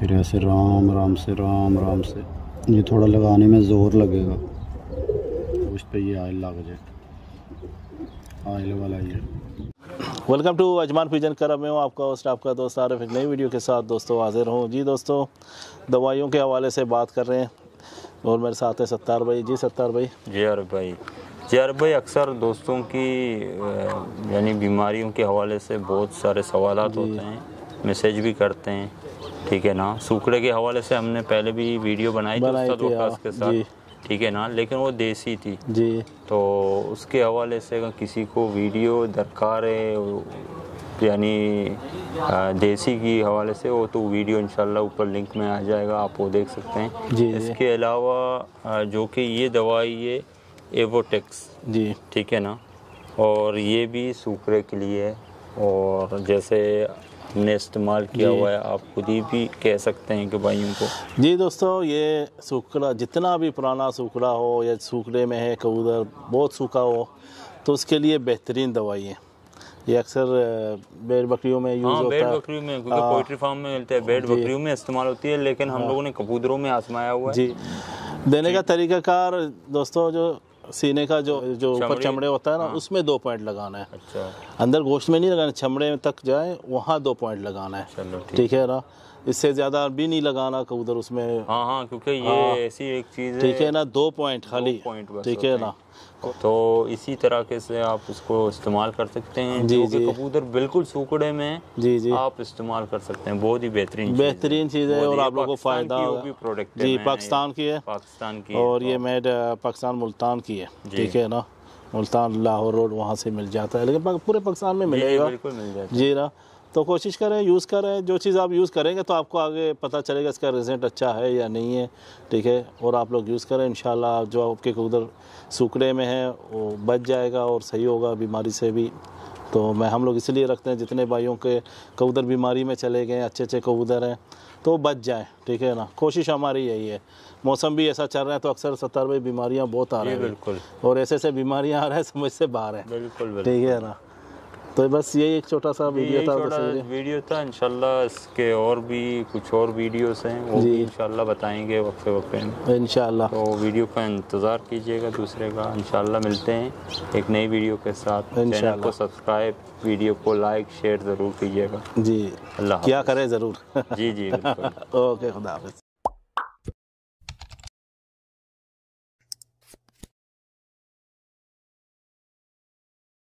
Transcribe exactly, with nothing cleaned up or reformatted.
फिर ऐसे राम राम से राम राम से। ये थोड़ा लगाने में ज़ोर लगेगा, उस पर ये आयल लग जाए, आयल वाला ये। वेलकम टू अजमान पिजन करब में हूँ आपका होस्ट आपका दोस्त आरिफ एक नई वीडियो के साथ दोस्तों हाजिर हूँ। जी दोस्तों, दवाइयों के हवाले से बात कर रहे हैं और मेरे साथ है सत्तार भाई। जी सत्तार भाई। जी आरिफ भाई। जी आरिफ भाई, अक्सर दोस्तों की यानी बीमारियों के हवाले से बहुत सारे सवालात होते हैं, मैसेज भी करते हैं, ठीक है ना। सूखड़े के हवाले से हमने पहले भी वीडियो बनाई थी उस्ताद वक्कास के साथ, ठीक है ना, लेकिन वो देसी थी जी। तो उसके हवाले से अगर किसी को वीडियो दरकार है यानी देसी की हवाले से, वो तो वीडियो इंशाल्लाह ऊपर लिंक में आ जाएगा, आप वो देख सकते हैं जी। इसके अलावा जो कि ये दवाई ये एवोटेक्स जी, ठीक है ना, और ये भी सूखड़े के लिए है और जैसे हमने इस्तेमाल किया हुआ है, आप खुद ही भी कह सकते हैं कि भाइयों को। जी दोस्तों, ये सूखड़ा जितना भी पुराना सूखड़ा हो या सूखड़े में है कबूतर बहुत सूखा हो तो उसके लिए बेहतरीन दवाई है। ये अक्सर भेड़ बकरियों में यूज़ हाँ, होता है। भेड़ बकरियों में, क्योंकि पोल्ट्री फार्म में मिलते हैं, भेड़ बकरियों में इस्तेमाल होती है, लेकिन हम लोगों ने कबूतरों में आजमाया हुआ है। जी, देने का तरीकाकार दोस्तों, जो सीने का जो जो ऊपर चमड़े होता है ना, उसमें दो पॉइंट लगाना है। अच्छा, अंदर गोश्त में नहीं लगाना, चमड़े तक जाए वहाँ दो पॉइंट लगाना है। चलो ठीक है ना, इससे ज़्यादा भी नहीं लगाना कबूतर उसमें। हाँ हाँ, क्योंकि ये हाँ, ऐसी एक चीज़ है, ठीक है ना, दो पॉइंट खाली, ठीक है ना। तो इसी तरह से आप उसको इस्तेमाल कर सकते हैं। जी जो जी, कि कबूतर बिल्कुल सूखड़े में जी जी आप इस्तेमाल कर सकते हैं, बहुत ही बेहतरीन बेहतरीन चीज़ है और आप लोगों को फ़ायदा होगा। प्रोडक्ट जी, पाकिस्तान की है, पाकिस्तान की और ये मेड पाकिस्तान मुल्तान की है, ठीक है ना। मुल्तान लाहौर रोड वहाँ से मिल जाता है, लेकिन पूरे पाकिस्तान में मिलेगा। बिल्कुल मिल जाता है जी ना। तो कोशिश करें, यूज़ करें, जो चीज़ आप यूज़ करेंगे तो आपको आगे पता चलेगा इसका रिजल्ट अच्छा है या नहीं है, ठीक है। और आप लोग यूज़ करें, इंशाल्लाह जो आपके कबूतर सूखड़े में है वो बच जाएगा और सही होगा बीमारी से भी। तो मैं हम लोग इसलिए रखते हैं जितने भाइयों के कबूतर बीमारी में चले गए, अच्छे अच्छे कबूतर हैं, तो बच जाए, ठीक है ना। कोशिश हमारी यही है। मौसम भी ऐसा चल रहा है तो अक्सर सत्तार भाई बीमारियां बहुत आ रही हैं, बिल्कुल, और ऐसे ऐसे बीमारियां आ रहे हैं समझ से बाहर है, बिल्कुल, ठीक है ना। तो बस यही एक छोटा सा वीडियो था, छोटा वीडियो था। इंशाल्लाह इसके और भी कुछ और वीडियोस हैं, वो भी इंशाल्लाह बताएंगे वक्फे वक्फे में इंशाल्लाह। तो वीडियो का इंतज़ार कीजिएगा दूसरे का। इंशाल्लाह मिलते हैं एक नई वीडियो के साथ। चैनल को सब्सक्राइब, वीडियो को लाइक शेयर ज़रूर कीजिएगा। जी, अल्लाह क्या करें ज़रूर। जी जी, ओके, खुदा हाफ़िज़।